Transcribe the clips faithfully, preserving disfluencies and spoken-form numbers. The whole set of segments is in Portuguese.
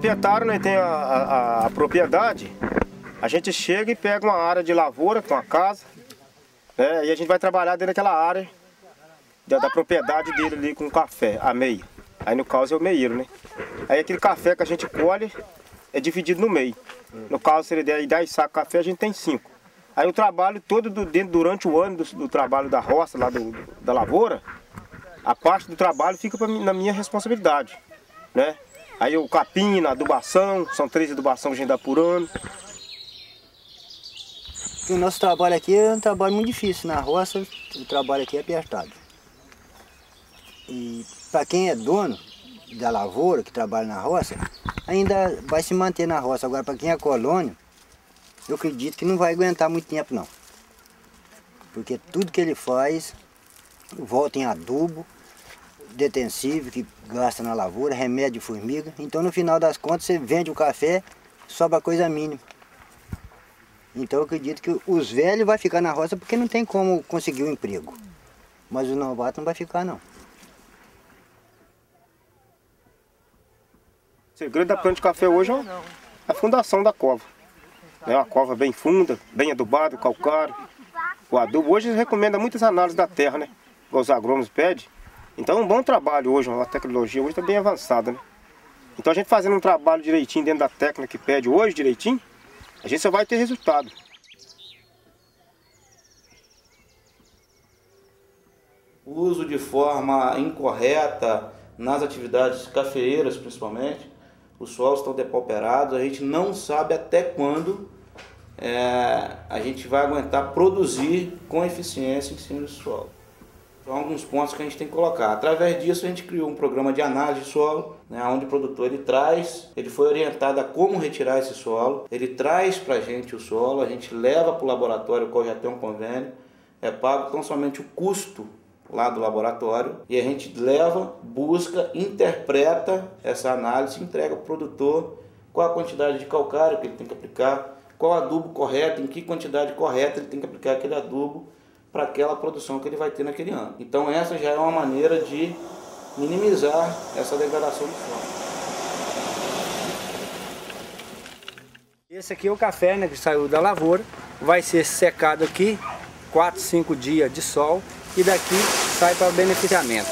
proprietário, né, tem a, a, a propriedade, a gente chega e pega uma área de lavoura, com uma casa, né, e a gente vai trabalhar dentro daquela área da, da propriedade dele ali com café, a meia. Aí no caso é o meieiro, né? Aí aquele café que a gente colhe é dividido no meio. No caso, se ele der dez sacos de café, a gente tem cinco. Aí o trabalho todo do, dentro, durante o ano do, do trabalho da roça, lá do, da lavoura, a parte do trabalho fica pra, na minha responsabilidade, né? Aí o capim, a adubação, são três adubações que a gente dá por ano. O nosso trabalho aqui é um trabalho muito difícil. Na roça, o trabalho aqui é apertado. E para quem é dono da lavoura, que trabalha na roça, ainda vai se manter na roça. Agora, para quem é colônia, eu acredito que não vai aguentar muito tempo, não. Porque tudo que ele faz, volta em adubo, detensivo, que gasta na lavoura, remédio de formiga. Então, no final das contas, você vende o café, sobra coisa mínima. Então, eu acredito que os velhos vão ficar na roça porque não tem como conseguir um emprego. Mas os novatos não vai ficar, não. O segredo da planta de café hoje é a fundação da cova. É uma cova bem funda, bem adubada, calcário. O adubo hoje eles recomendam muitas análises da terra, né? Os agrônomos pedem. Então é um bom trabalho hoje, a tecnologia hoje está bem avançada, né? Então a gente fazendo um trabalho direitinho dentro da técnica que pede hoje direitinho, a gente só vai ter resultado. O uso de forma incorreta nas atividades cafeeiras, principalmente, os solos estão depauperados, a gente não sabe até quando é, a gente vai aguentar produzir com eficiência em cima do solo. São alguns pontos que a gente tem que colocar. Através disso a gente criou um programa de análise de solo, né, onde o produtor ele traz, ele foi orientado a como retirar esse solo, ele traz para a gente o solo, a gente leva para o laboratório, qual já tem um convênio, é pago tão somente o custo lá do laboratório, e a gente leva, busca, interpreta essa análise e entrega para o produtor qual a quantidade de calcário que ele tem que aplicar, qual adubo correto, em que quantidade correta ele tem que aplicar aquele adubo para aquela produção que ele vai ter naquele ano. Então essa já é uma maneira de minimizar essa degradação do solo. Esse aqui é o café, né, que saiu da lavoura, vai ser secado aqui, quatro, cinco dias de sol, e daqui sai para o beneficiamento.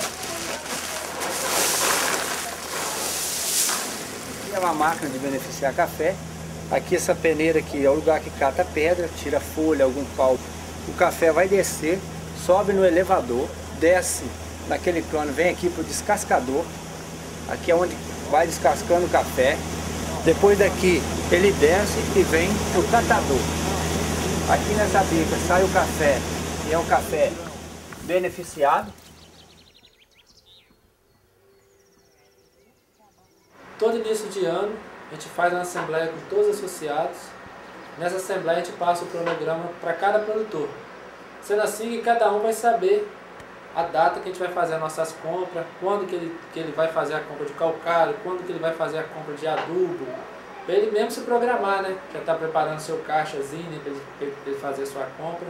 Aqui é uma máquina de beneficiar café. Aqui essa peneira aqui é o lugar que cata pedra, tira folha, algum pau. O café vai descer, sobe no elevador, desce naquele cano, vem aqui para o descascador. Aqui é onde vai descascando o café. Depois daqui ele desce e vem para o catador. Aqui nessa bica sai o café, e é um café beneficiado. Todo início de ano a gente faz uma assembleia com todos os associados. Nessa assembleia a gente passa o cronograma para cada produtor. Sendo assim que cada um vai saber a data que a gente vai fazer as nossas compras, quando que ele, que ele vai fazer a compra de calcário, quando que ele vai fazer a compra de adubo, para ele mesmo se programar, né? Já está preparando seu caixazinho, né, para ele, ele fazer a sua compra.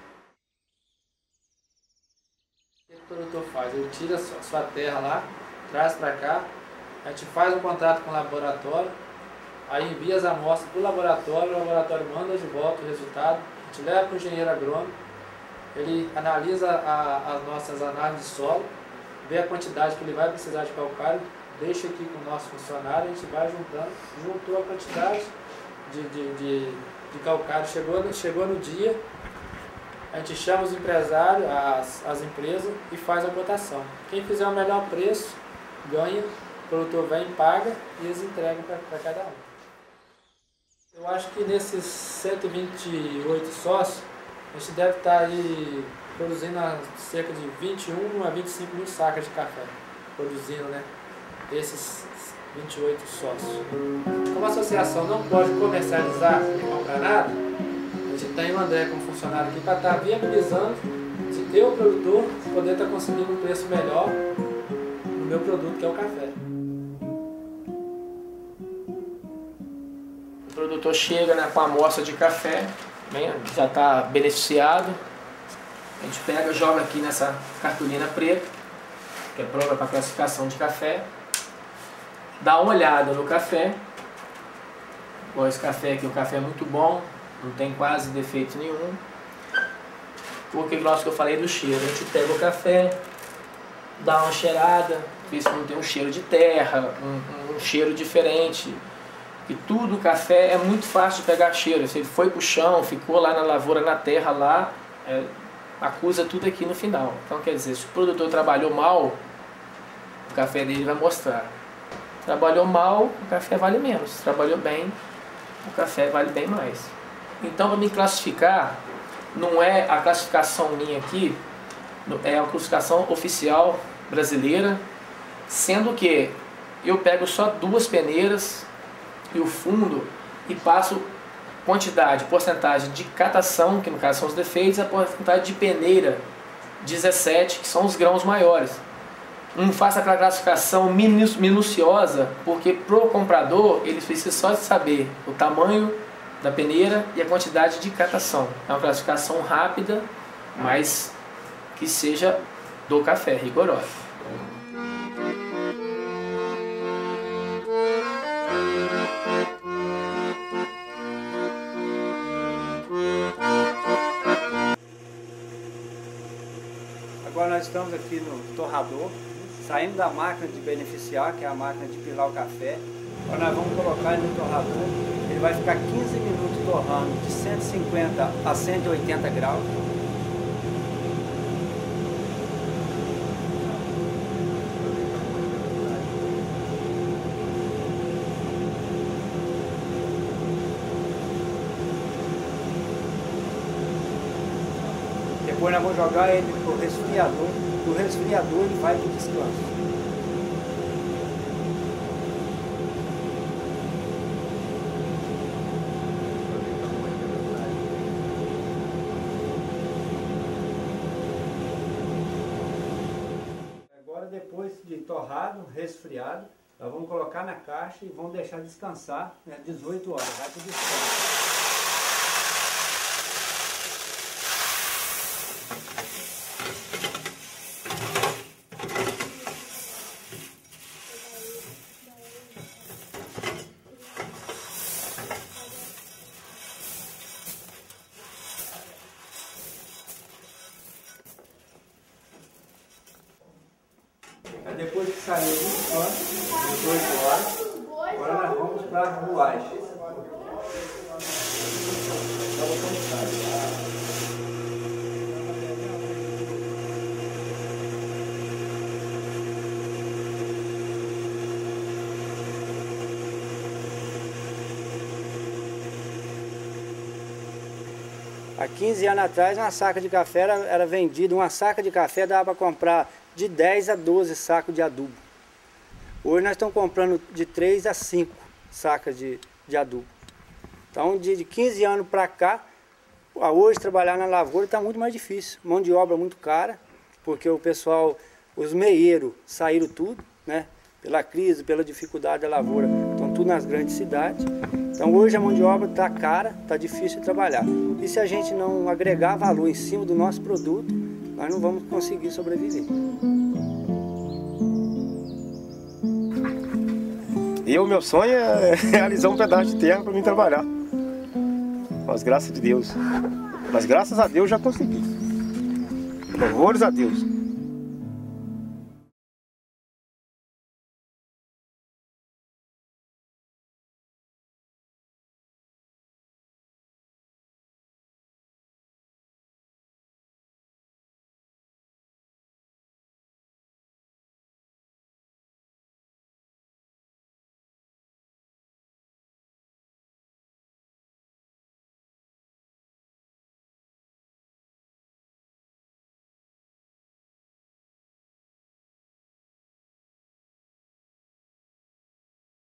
O que o produtor faz? Ele tira a sua terra lá, traz para cá, a gente faz um contrato com o laboratório, aí envia as amostras para o laboratório, o laboratório manda de volta o resultado, a gente leva para o engenheiro agrônomo, ele analisa a, as nossas análises de solo, vê a quantidade que ele vai precisar de calcário, deixa aqui com o nosso funcionário, a gente vai juntando, juntou a quantidade de, de, de, de calcário, chegou no, chegou no dia, a gente chama os empresários, as, as empresas e faz a cotação. Quem fizer o melhor preço ganha, o produtor vem, paga e eles entregam para cada um. Eu acho que nesses cento e vinte e oito sócios, a gente deve estar aí produzindo cerca de vinte e um a vinte e cinco mil sacas de café, produzindo, né, esses vinte e oito sócios. Como a associação não pode comercializar nem comprar nada, a gente tem o André como funcionário aqui para estar viabilizando de ter o produtor poder estar conseguindo um preço melhor no meu produto, que é o café. O produtor chega, né, com a amostra de café, bem, já está beneficiado. A gente pega, joga aqui nessa cartolina preta, que é pronta para classificação de café. Dá uma olhada no café, Igual esse café aqui, o café é muito bom, não tem quase defeito nenhum. Porque o que eu falei do cheiro, a gente pega o café, dá uma cheirada, vê se não tem um cheiro de terra, um, um cheiro diferente. E tudo, o café é muito fácil de pegar cheiro. Se ele foi pro chão, ficou lá na lavoura, na terra lá, é, acusa tudo aqui no final. Então quer dizer, se o produtor trabalhou mal, o café dele vai mostrar. Trabalhou mal, o café vale menos. Trabalhou bem, o café vale bem mais. Então, para me classificar, não é a classificação minha aqui, é a classificação oficial brasileira, sendo que eu pego só duas peneiras e o fundo e passo quantidade, porcentagem de catação, que no caso são os defeitos, e a porcentagem de peneira, dezessete, que são os grãos maiores. Não faço aquela classificação minu minuciosa, porque pro comprador ele precisa só de saber o tamanho da peneira e a quantidade de catação. É uma classificação rápida, mas que seja do café, rigorosa. Agora nós estamos aqui no torrador, saindo da máquina de beneficiar, que é a máquina de pilar o café. Agora nós vamos colocar ele no torrador, ele vai ficar quinze minutos torrando de cento e cinquenta a cento e oitenta graus. Depois nós vamos jogar ele pro resfriador, do resfriador ele vai para o descanso. Agora, depois de torrado, resfriado, nós vamos colocar na caixa e vamos deixar descansar, né, dezoito horas, vai para o descanso. Depois que saiu do descanso, dezoito horas, agora nós vamos para a ruagem. Há quinze anos atrás, uma saca de café era, era vendida, uma saca de café dava para comprar de dez a doze sacos de adubo. Hoje nós estamos comprando de três a cinco sacas de, de adubo. Então, de, de quinze anos para cá, hoje trabalhar na lavoura está muito mais difícil. Mão de obra muito cara, porque o pessoal, os meeiros saíram tudo, né? Pela crise, pela dificuldade da lavoura, estão tudo nas grandes cidades. Então hoje a mão de obra está cara, está difícil de trabalhar. E se a gente não agregar valor em cima do nosso produto, nós não vamos conseguir sobreviver. E o meu sonho é realizar um pedaço de terra para mim trabalhar. Mas graças de Deus. Mas graças a Deus já consegui. Louvores a Deus.